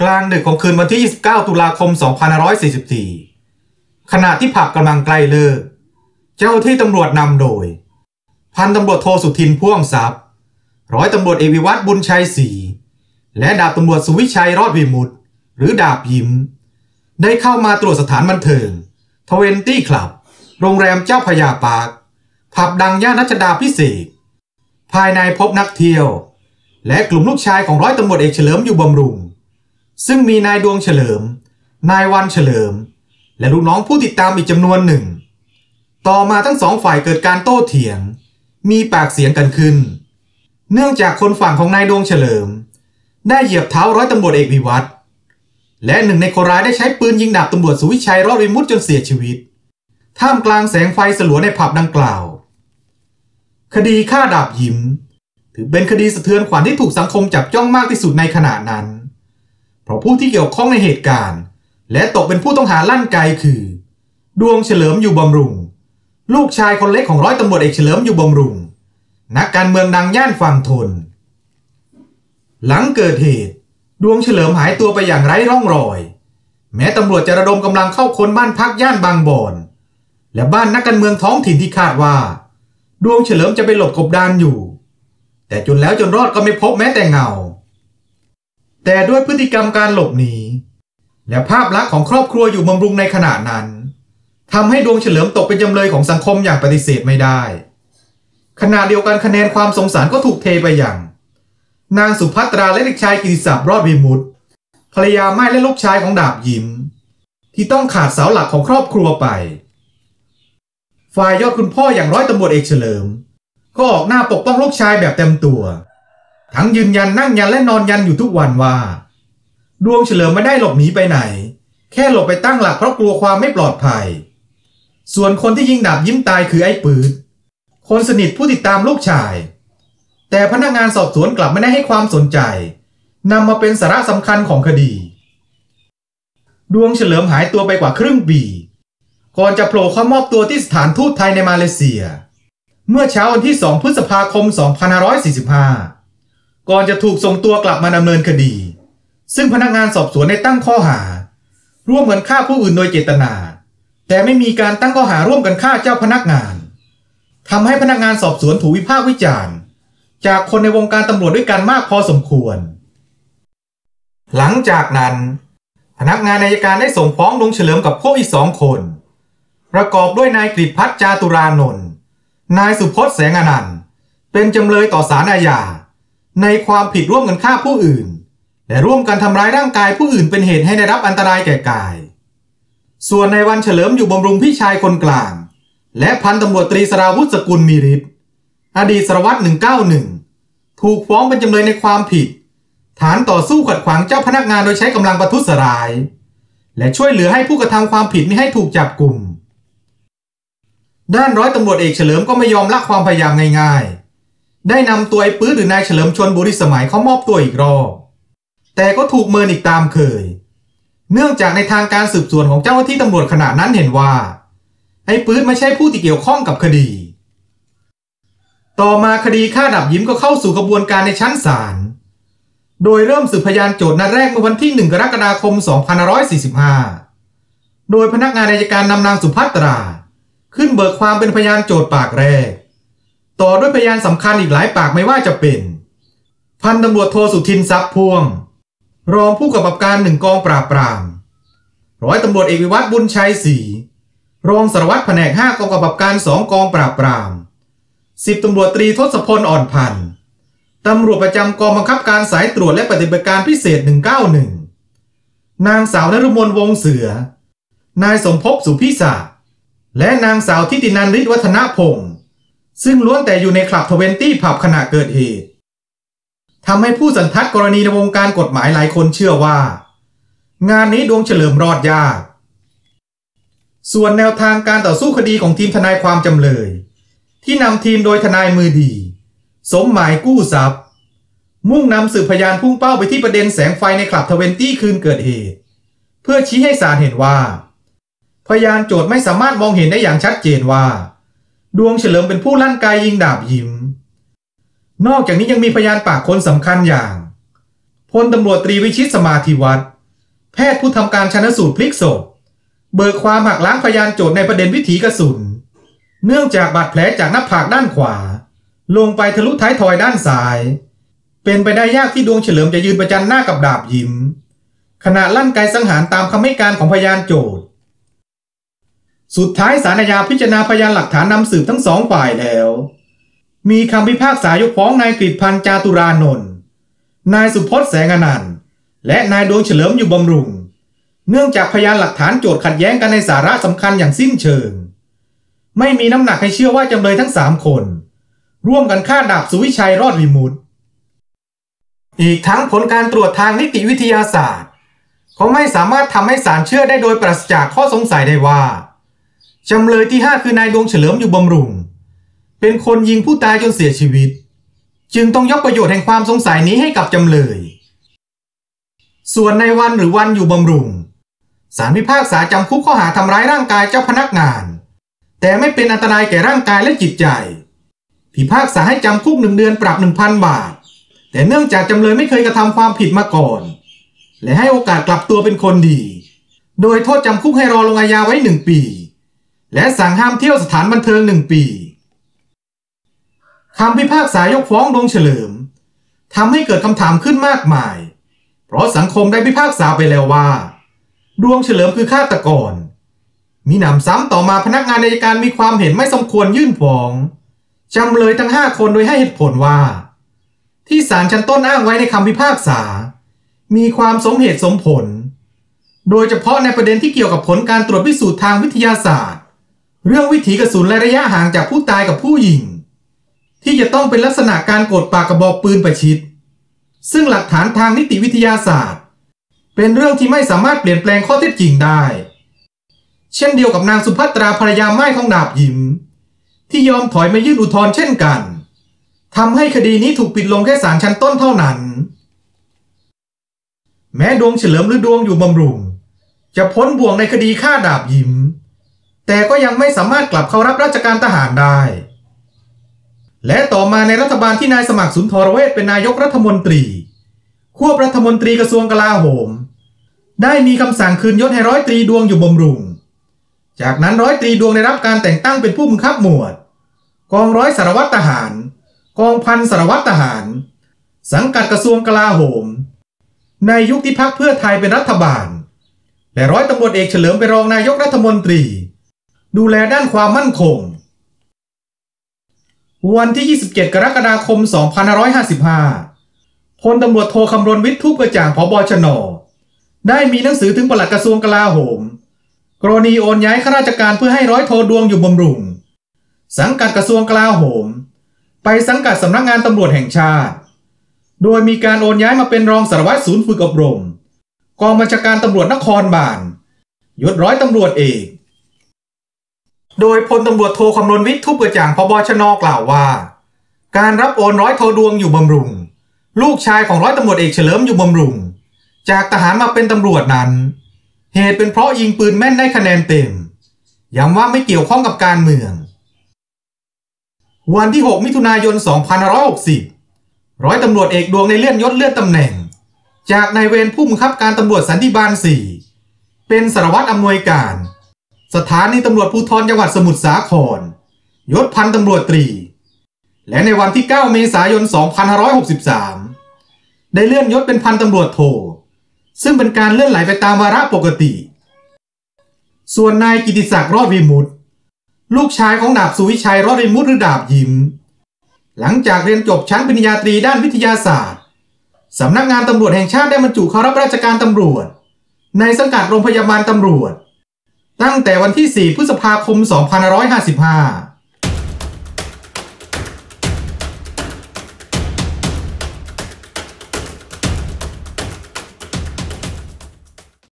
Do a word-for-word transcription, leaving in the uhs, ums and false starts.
กลางดึกของคืนวันที่ยี่สิบเก้าตุลาคมสองพันห้าร้อยสี่สิบสี่ขณะที่ผับกำลังใกล้เลิกเจ้าที่ตำรวจนำโดยพันตำรวจโทสุทินพ่วงทรัพย์ร้อยตำรวจเอกวิวัฒน์บุญชัยศรีและดาบตำรวจสุวิชัยรอดวิมุตติหรือดาบยิ้มได้เข้ามาตรวจสถานบันเทิงทเวนตี้คลับโรงแรมเจ้าพระยาปาร์คผับดังย่านรัชดาภิเษกภายในพบนักเที่ยวและกลุ่มลูกชายของร้อยตำรวจเอกเฉลิมอยู่บำรุงซึ่งมีนายดวงเฉลิมนายวันเฉลิมและลูกน้องผู้ติดตามอีกจำนวนหนึ่งต่อมาทั้งสองฝ่ายเกิดการโต้เถียงมีปากเสียงกันขึ้นเนื่องจากคนฝั่งของนายดวงเฉลิมได้เหยียบเท้าร้อยตำรวจเอกวิวัฒน์และหนึ่งในคนร้ายได้ใช้ปืนยิงดาบตำรวจสุวิชัยรอดวิมุตติจนเสียชีวิตท่ามกลางแสงไฟสลัวในผับดังกล่าวคดีฆ่าดาบยิ้มถือเป็นคดีสะเทือนขวัญที่ถูกสังคมจับจ้องมากที่สุดในขณะนั้นเพราะผู้ที่เกี่ยวข้องในเหตุการณ์และตกเป็นผู้ต้องหาลั่นไกคือดวงเฉลิมอยู่บำรุงลูกชายคนเล็กของร้อยตำรวจเอกเฉลิมอยู่บำรุงนักการเมืองดังย่านฝั่งทนหลังเกิดเหตุดวงเฉลิมหายตัวไปอย่างไร้ร่องรอยแม้ตำรวจจะระดมกำลังเข้าค้นบ้านพักย่านบางบอนและบ้านนักการเมืองท้องถิ่นที่คาดว่าดวงเฉลิมจะไปหลบกบดานอยู่แต่จนแล้วจนรอดก็ไม่พบแม้แต่เงาแต่ด้วยพฤติกรรมการหลบหนีและภาพลักษณ์ของครอบครัวอยู่บำรุงในขณะนั้นทำให้ดวงเฉลิมตกเป็นจำเลยของสังคมอย่างปฏิเสธไม่ได้ขณะเดียวกันคะแนนความสงสารก็ถูกเทไปอย่างนางสุภัตราและเด็กชายกิติศักดิ์รอดวิมุตติภรรยาม่ายและลูกชายของดาบยิ้มที่ต้องขาดเสาหลักของครอบครัวไปฝ่ายยอดคุณพ่ออย่างร้อยตำรวจเอกเฉลิมก็ออกหน้าปกป้องลูกชายแบบเต็มตัวทั้งยืนยันนั่งยันและนอนยันอยู่ทุกวันว่าดวงเฉลิมไม่ได้หลบหนีไปไหนแค่หลบไปตั้งหลักเพราะกลัวความไม่ปลอดภัยส่วนคนที่ยิงดาบยิ้มตายคือไอ้ปืดคนสนิทผู้ติดตามลูกชายแต่พนักงานสอบสวนกลับไม่ได้ให้ความสนใจนำมาเป็นสาระสำคัญของคดีดวงเฉลิมหายตัวไปกว่าครึ่งปีก่อนจะโผล่เข้ามอบตัวที่สถานทูตไทยในมาเลเซียเมื่อเช้าวันที่สองพฤษภาคมสองพันห้าร้อยสี่สิบห้าก่อนจะถูกส่งตัวกลับมาดำเนินคดีซึ่งพนักงานสอบสวนได้ตั้งข้อหาร่วมกันฆ่าผู้อื่นโดยเจตนาแต่ไม่มีการตั้งข้อหาร่วมกันฆ่าเจ้าพนักงานทำให้พนักงานสอบสวนถูกวิพากษ์วิจารณ์จากคนในวงการตำรวจด้วยกันมากพอสมควรหลังจากนั้นพนักงานอัยการได้ส่งฟ้องดวงเฉลิมกับพวกอีกสองคนประกอบด้วยนายกฤษพัฒน์จาตุรานนท์นายสุพจน์แสงอนันต์เป็นจำเลยต่อศาลอาญาในความผิดร่วมกันฆ่าผู้อื่นและร่วมกันทำร้ายร่างกายผู้อื่นเป็นเหตุให้ได้รับอันตรายแก่กายส่วนนายวันเฉลิมอยู่บำรุงพี่ชายคนกลางและพันตำรวจตรีสราวุฒิสกุลมีฤทธิ์อดีตสารวัตรหนึ่งเก้าหนึ่งถูกฟ้องเป็นจำเลยในความผิดฐานต่อสู้ขัดขวางเจ้าพนักงานโดยใช้กำลังประทุษร้ายและช่วยเหลือให้ผู้กระทำความผิดมิให้ถูกจับกุมด้านร้อยตำรวจเอกเฉลิมก็ไม่ยอมละความพยายามง่ายๆได้นำตัวไอ้ปื้ดหรือนายเฉลิมชลบุรีสมัยเข้ามอบตัวอีกรอบแต่ก็ถูกเมินอีกตามเคยเนื่องจากในทางการสืบสวนของเจ้าหน้าที่ตำรวจขณะนั้นเห็นว่าไอ้ปื้ดไม่ใช่ผู้ที่เกี่ยวข้องกับคดีต่อมาคดีฆ่าดาบยิ้มก็เข้าสู่กระบวนการในชั้นศาลโดยเริ่มสืบพยานโจทย์นัดแรกเมื่อวันที่หนึ่งกรกฎาคมสองพันห้าร้อยสี่สิบห้าโดยพนักงานอัยการนำนางสุภัตราขึ้นเบิกความเป็นพยานโจทย์ปากแรกต่อด้วยพยานสำคัญอีกหลายปากไม่ว่าจะเป็นพันตำรวจโทสุทินทรัพย์พ่วงรองผู้กำกับการหนึ่งกองปราบปรามร้อยตำรวจเอกวิวัฒน์บุญชัยศรีรองสารวัตรแผนกห้ากองกำกับการสองกองปราบปรามสิบตำรวจตรีทศพลอ่อนพันธ์ตำรวจประจำกองบังคับการสายตรวจและปฏิบัติการพิเศษหนึ่งเก้าหนึ่งนางสาวนฤมลวงเสือนายสมภพสุพิศาและนางสาวทิตินันท์ฤทธิวัฒนพงศ์ซึ่งล้วนแต่อยู่ในคลับทเวนตี้ผับขณะเกิดเหตุทำให้ผู้สันทัดกรณีในวงการกฎหมายหลายคนเชื่อว่างานนี้ดวงเฉลิมรอดยากส่วนแนวทางการต่อสู้คดีของทีมทนายความจำเลยที่นำทีมโดยทนายมือดีสมหมายกู้ทรัพย์มุ่งนำสืบพยานพุ่งเป้าไปที่ประเด็นแสงไฟในคลับทเวนตี้คืนเกิดเหตุเพื่อชี้ให้ศาลเห็นว่าพยานโจทย์ไม่สามารถมองเห็นได้อย่างชัดเจนว่าดวงเฉลิมเป็นผู้ลั่นไกยิงดาบยิ้มนอกจากนี้ยังมีพยานปากคนสำคัญอย่างพลตำรวจตรีวิชิตสมาธิวัฒน์แพทย์ผู้ทำการชันสูตรพลิกศพเบิกความหักล้างพยานโจทย์ในประเด็นวิถีกระสุนเนื่องจากบาดแผลจากหน้าผากด้านขวาลงไปทะลุท้ายทอยด้านซ้ายเป็นไปได้ยากที่ดวงเฉลิมจะยืนประจันหน้ากับดาบยิ้มขณะลั่นไกสังหารตามคำให้การของพยานโจทย์สุดท้ายศาลอาญาพิจารณาพยานหลักฐานนำสืบทั้งสองฝ่ายแล้วมีคำพิพากษายกฟ้องนายกฤษพันธ์จาตุรานนท์นายสุพจน์แสงอนันต์และนายดวงเฉลิมอยู่บำรุงเนื่องจากพยานหลักฐานโจทย์ขัดแย้งกันในสาระสำคัญอย่างสิ้นเชิงไม่มีน้ำหนักให้เชื่อว่าจำเลยทั้งสามคนร่วมกันฆ่าดาบสุวิชัยรอดวิมุตติอีกทั้งผลการตรวจทางนิติวิทยาศาสตร์ก็ไม่สามารถทำให้ศาลเชื่อได้โดยปราศจากข้อสงสัยได้ว่าจำเลยที่ห้าคือนายดวงเฉลิมอยู่บำรุงเป็นคนยิงผู้ตายจนเสียชีวิตจึงต้องยกประโยชน์แห่งความสงสัยนี้ให้กับจำเลยส่วนในวันหรือวันอยู่บำรุงศาลพิพากษาจำคุกข้อหาทำร้ายร่างกายเจ้าพนักงานแต่ไม่เป็นอันตรายแก่ร่างกายและจิตใจพิพากษาให้จำคุกหนึ่งเดือนปรับ หนึ่งพัน บาทแต่เนื่องจากจำเลยไม่เคยกระทำความผิดมาก่อนและให้โอกาสกลับตัวเป็นคนดีโดยโทษจำคุกให้รอลงอาญาไว้หนึ่งปีและสั่งห้ามเที่ยวสถานบันเทิงหนึ่งปีคำพิพากษายกฟ้องดวงเฉลิมทำให้เกิดคำถามขึ้นมากมายเพราะสังคมได้พิพากษาไปแล้วว่าดวงเฉลิมคือฆาตกรมีหนำซ้ำต่อมาพนักงานอัยการมีความเห็นไม่สมควรยื่นฟ้องจำเลยทั้งห้าคนโดยให้เหตุผลว่าที่ศาลชั้นต้นอ้างไว้ในคำพิพากษามีความสมเหตุสมผลโดยเฉพาะในประเด็นที่เกี่ยวกับผลการตรวจพิสูจน์ทางวิทยาศาสตร์เรื่องวิถีกระสุนและระยะห่างจากผู้ตายกับผู้ยิงที่จะต้องเป็นลักษณะการกดปากกระบอกปืนประชิดซึ่งหลักฐานทางนิติวิทยาศาสตร์เป็นเรื่องที่ไม่สามารถเปลี่ยนแปลงข้อเท็จจริงได้เช่นเดียวกับนางสุภัตราภรรยาม่ายของดาบยิ้มที่ยอมถอยมายื่นอุทธรณ์เช่นกันทำให้คดีนี้ถูกปิดลงแค่ศาลชั้นต้นเท่านั้นแม้ดวงเฉลิมหรือดวงอยู่บำรุงจะพ้นบ่วงในคดีฆ่าดาบยิ้มแต่ก็ยังไม่สามารถกลับเข้ารับราชการทหารได้และต่อมาในรัฐบาลที่นายสมัครสุนทรเวชเป็นนายกรัฐมนตรีควบรัฐมนตรีกระทรวงกลาโหมได้มีคำสั่งคืนยศให้ร้อยตรีดวงอยู่บำรุงจากนั้นร้อยตรีดวงได้รับการแต่งตั้งเป็นผู้บังคับหมวดกองร้อยสารวัตรทหารกองพันสารวัตรทหารสังกัดกระทรวงกลาโหมในยุคที่พรรคเพื่อไทยเป็นรัฐบาลและร้อยตำรวจเอกเฉลิมเป็นรองนายกรัฐมนตรีดูแลด้านความมั่นคงวันที่ยี่สิบเจ็ดกรกฎาคมสองพันห้าร้อยห้าสิบห้าพลตำรวจโทคำรณวิทย์ทูปกระจ่างผบ.ชน.ได้มีหนังสือถึงปลัดกระทรวงกลาโหมกรณีโอนย้ายข้าราชการเพื่อให้ร้อยโทดวงอยู่บำรุงสังกัดกระทรวงกลาโหมไปสังกัดสำนักงานตำรวจแห่งชาติโดยมีการโอนย้ายมาเป็นรองสารวัตรศูนย์ฝึกอบรมกองบัญชาการตำรวจนครบาลยศร้อยตำรวจเอกโดยพลตำรวจโทคำรณวิทย์ทูปกระจ่างผบ.ชน.กล่าวว่าการรับโอนร้อยโทดวงอยู่บำรุงลูกชายของร้อยตำรวจเอกเฉลิมอยู่บำรุงจากทหารมาเป็นตำรวจนั้นเหตุเป็นเพราะยิงปืนแม่นได้คะแนนเต็มย้ำว่าไม่เกี่ยวข้องกับการเมืองวันที่หกมิถุนายนสองพันห้าร้อยหกสิบร้อยตำรวจเอกดวงในเลื่อนยศเลื่อนตำแหน่งจากนายเวรผู้บังคับการตำรวจสันติบาลสี่เป็นสารวัตรอำนวยการสถานีตำรวจภูธรจังหวัดสมุทรสาครยศพันตำรวจตรีและในวันที่เก้าเมษายนสองพันห้าร้อยหกสิบสามได้เลื่อนยศเป็นพันตำรวจโทซึ่งเป็นการเลื่อนไหลไปตามวาระปกติส่วนนายกิติศักดิ์รอดวิมุตติลูกชายของดาบสุวิชัยรอดวิมุตติหรือดาบยิ้มหลังจากเรียนจบชั้นปริญญาตรีด้านวิทยาศาสตร์สำนักงานตำรวจแห่งชาติได้บรรจุเข้ารับราชการตำรวจในสังกัดโรงพยาบาลตำรวจตั้งแต่วันที่สี่พฤษภาคมสองพันห้าร้อยห้าสิบห้า